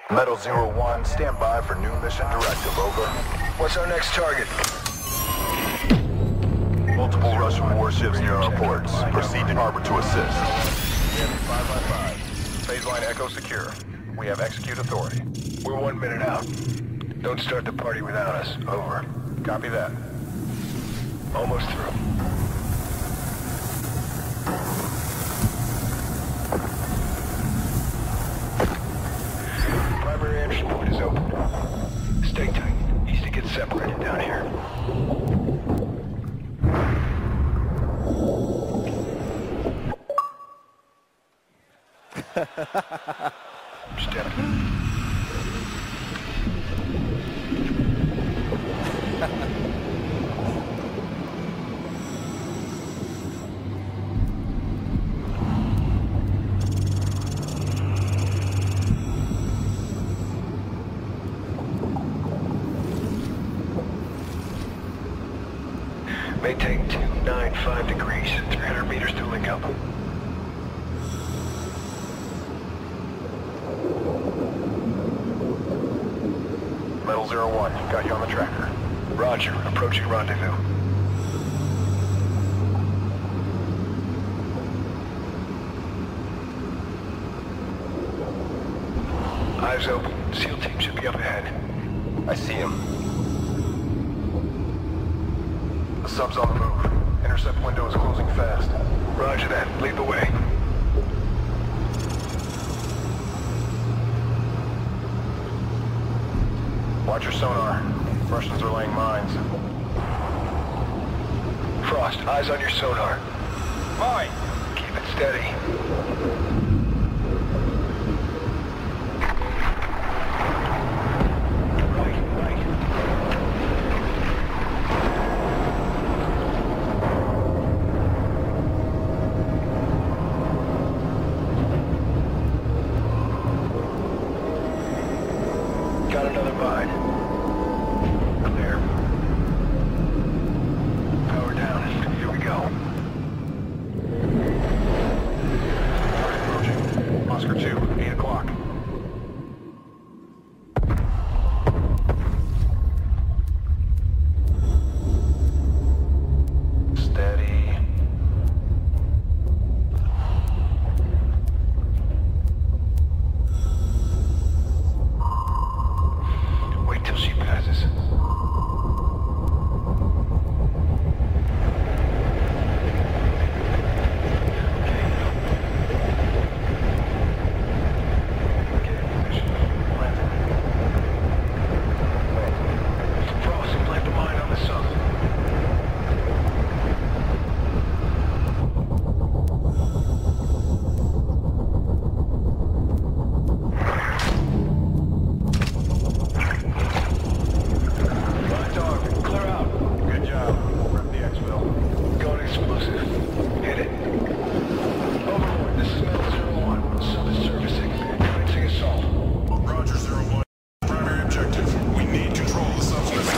Metal 01, stand by for new mission directive, over. What's our next target? Multiple Russian warships near our ports. Proceed to harbor to assist. We have 555. Phase line Echo secure. We have execute authority. We're 1 minute out. Don't start the party without us. Over. Copy that. Almost through. Primary entry point is open. Stay tight. Needs to get separated down here. Step. Maintain 295 degrees, 300 meters to link up. Metal 01, got you on the tracker. Roger, approaching rendezvous. Eyes open. SEAL team should be up ahead. I see him. The sub's on the move. Intercept window is closing fast. Roger that. Lead the way. Watch your sonar. Russians are laying mines. Frost, eyes on your sonar. Mine! Keep it steady. Got another mine. Clear. Power down. Here we go. Approaching. Oscar 2, 8 o'clock. Steady. Wait till she passes. Frost, plant the mine on the sub. Mine's armed. Clear out. Good job. Rep the exfil. Going explosive. Hit it. Overlord, this is Metal 01. Sub is servicing. Commencing assault. Roger, 01. Primary objective. We need control of the subspace.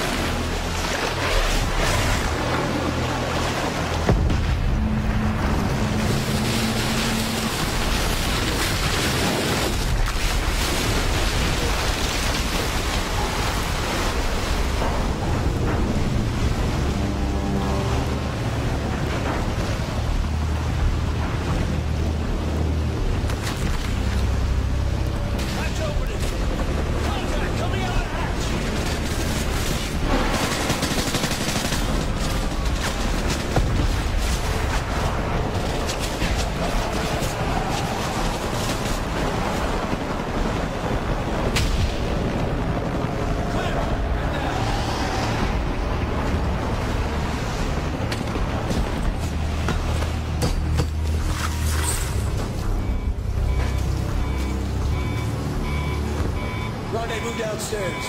Rendezvous downstairs.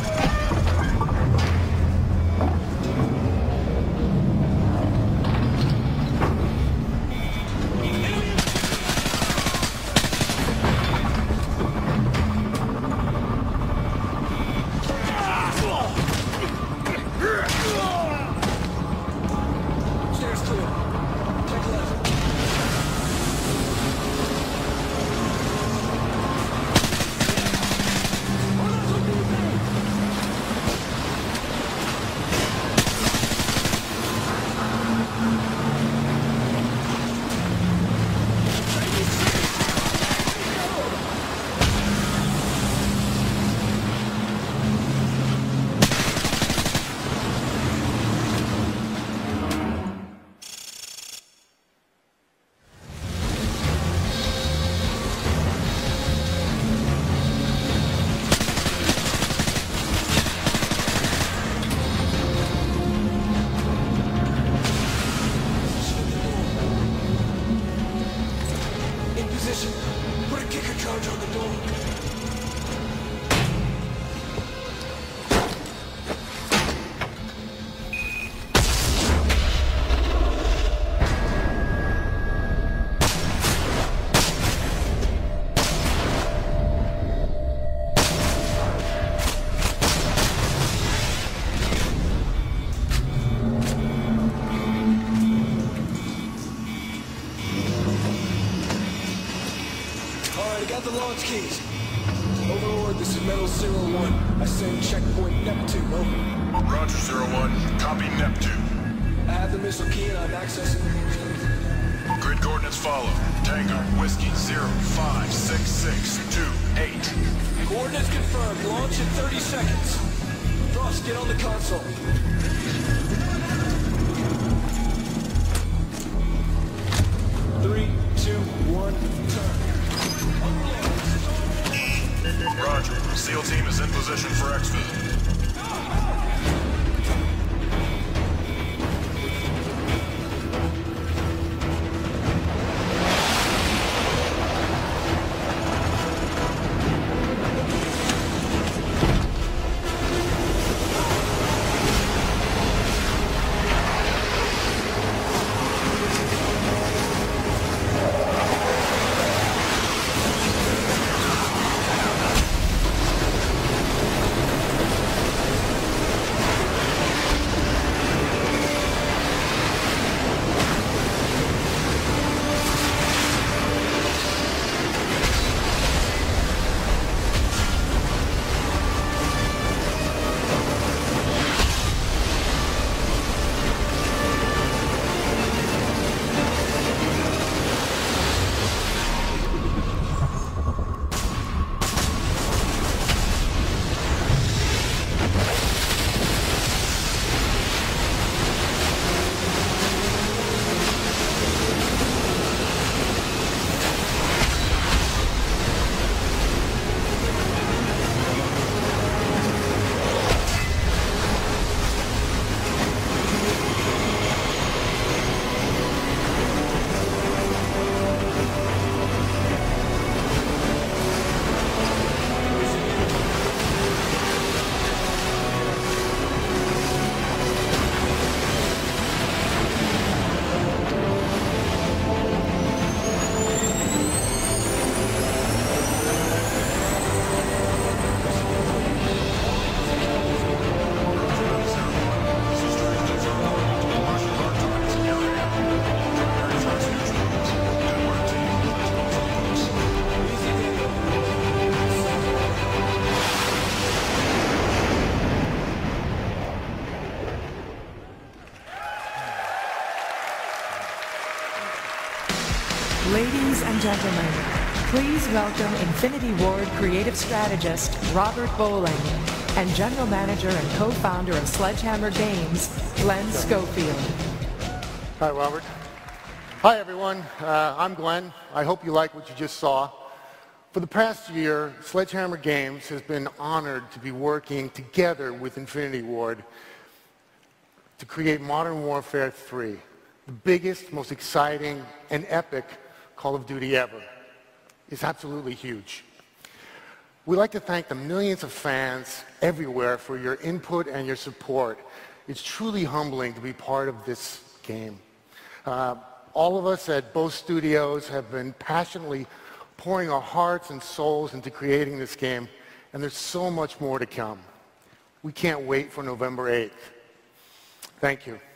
Stairs clear. Take left. launch keys. Overlord, this is Metal 01. I send checkpoint Neptune, over. Roger, 01. Copy Neptune. I have the missile key and I'm accessing the Grid coordinates follow. Tango, Whiskey, 056628. coordinates confirmed. Launch in 30 seconds. Frost, get on the console. Three, two, one, turn. Roger. SEAL team is in position for exfil. Ladies and gentlemen, please welcome Infinity Ward creative strategist Robert Bowling and general manager and co-founder of Sledgehammer Games, Glenn Schofield. Hi, Robert. Hi, everyone. I'm Glenn. I hope you like what you just saw. For the past year, Sledgehammer Games has been honored to be working together with Infinity Ward to create Modern Warfare 3, the biggest, most exciting, and epic Call of Duty ever. It's absolutely huge. We'd like to thank the millions of fans everywhere for your input and your support. It's truly humbling to be part of this game. All of us at both studios have been passionately pouring our hearts and souls into creating this game, and there's so much more to come. We can't wait for November 8th. Thank you.